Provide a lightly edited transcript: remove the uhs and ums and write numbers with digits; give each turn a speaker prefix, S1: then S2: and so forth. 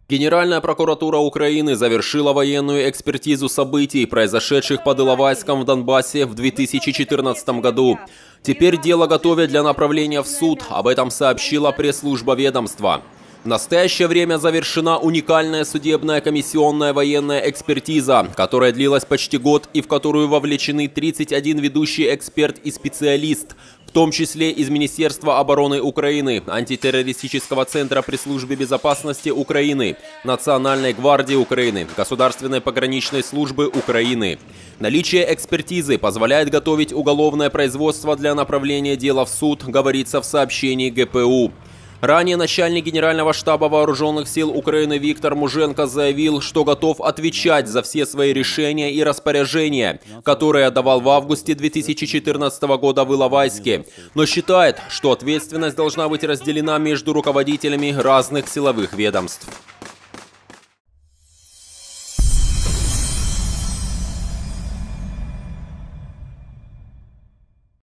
S1: Генеральная прокуратура Украины завершила военную экспертизу событий, произошедших под Иловайском в Донбассе в 2014 году. Теперь дело готовят для направления в суд, об этом сообщила пресс-служба ведомства. В настоящее время завершена уникальная судебная комиссионная военная экспертиза, которая длилась почти год и в которую вовлечены 31 ведущий эксперт и специалист, в том числе из Министерства обороны Украины, Антитеррористического центра при службе безопасности Украины, Национальной гвардии Украины, Государственной пограничной службы Украины. Наличие экспертизы позволяет готовить уголовное производство для направления дела в суд, говорится в сообщении ГПУ. Ранее начальник Генерального штаба Вооруженных сил Украины Виктор Муженко заявил, что готов отвечать за все свои решения и распоряжения, которые отдавал в августе 2014 года в Иловайске, но считает, что ответственность должна быть разделена между руководителями разных силовых ведомств.